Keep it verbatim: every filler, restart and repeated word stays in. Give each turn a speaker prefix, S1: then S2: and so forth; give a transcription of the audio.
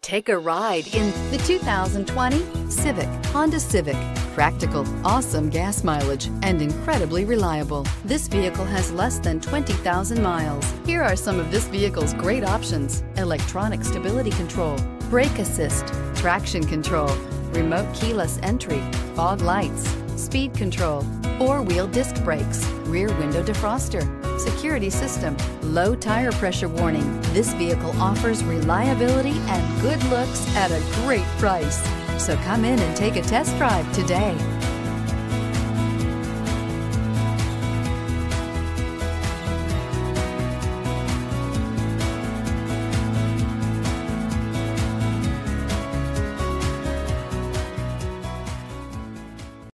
S1: Take a ride in the two thousand twenty Civic, Honda Civic. Practical, awesome gas mileage, and incredibly reliable. This vehicle has less than twenty thousand miles. Here are some of this vehicle's great options: electronic stability control, brake assist, traction control, remote keyless entry, fog lights, speed control, four-wheel disc brakes, rear window defroster, security system, low tire pressure warning. This vehicle offers reliability and good looks at a great price. So come in and take a test drive today.